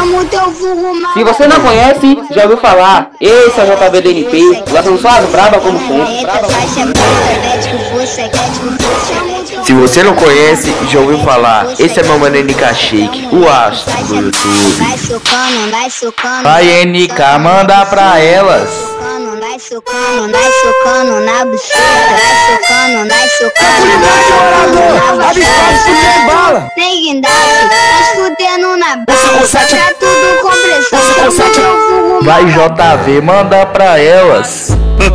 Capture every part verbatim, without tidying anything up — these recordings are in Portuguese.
chamo teu vulgo mal. Se você não conhece, já ouviu falar. Esse é o J B D N P, lançando só as braba como sempre. Se você não conhece, já ouviu falar. Esse é meu mano N K Shake, o astro do YouTube. Vai N K, manda pra elas. Vai socando, vai socando na buceta, vai socando, vai socando na buceta. Tem guindaste, vai fudendo na buceta, tá tudo com pressão. Vai J V, manda pra elas.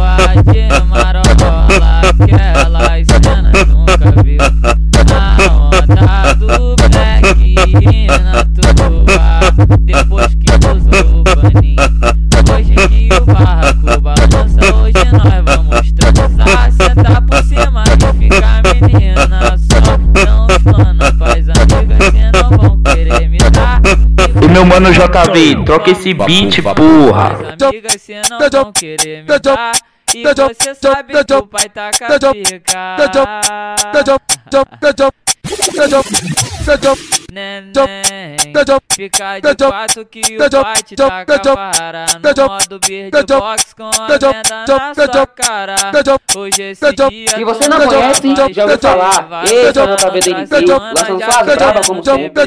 Aquelas cenas nunca viu. A onda do Black na tua, depois que usou o paninho. Hoje que o barraco balança, hoje nós vamos transar. Cê tá por cima e fica menina. Só não os mano faz amiga, cê não vão querer me dar. E meu mano J V, troca esse beat, porra. Amigas, cê não vão querer me dar. E você sabe que o pai tá com a pica. Neném, fica de quatro que o pai te tá com a vara. No modo beatbox com a venda na sua cara. Hoje esse dia Se você não conhece, já ouviu falar. Esse é o J B D N P, lançando só as braba como sempre.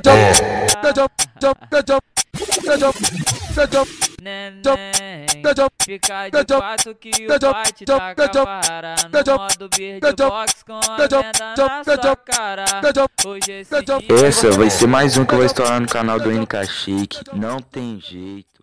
Neném, fica de quatro que o pai te tá com a vara. No modo beatbox com a venda na sua cara. Hoje esse dia Essa vai ser mais um que eu vou estourar no canal do N K Shake. Não tem jeito.